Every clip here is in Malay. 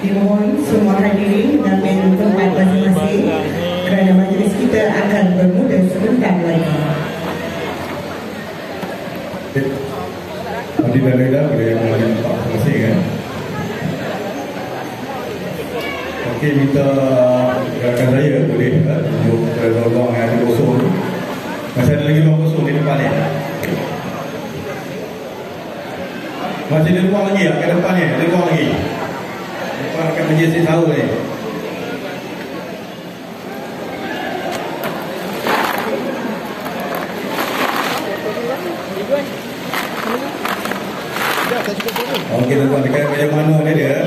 Dimohon semua hadirin mengambil tempat masing-masing kerana majlis kita akan bermula sebentar lagi. Adik dan Reda boleh kembali tempat masing-masing kan. Okey, minta rakan saya boleh tunjuk ke ruang yang ada kosong. Masih ada lagi ruang kosong di depan ni. Masih ada ruang lagi ke depan ni, ada ruang lagi. Depan kat majlis ni tahu ni. Okey, tuan dekat meja mana ni dia?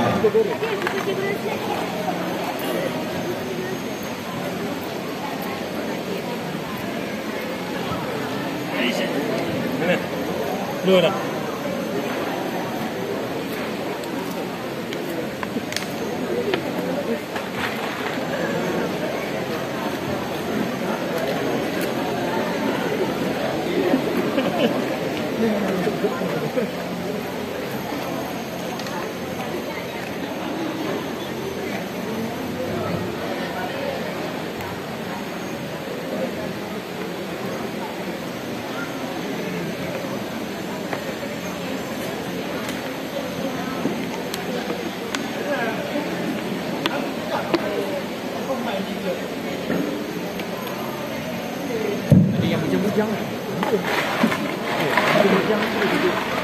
Dua dah. Ada yang bujang-bujang. Bujang. Bujang.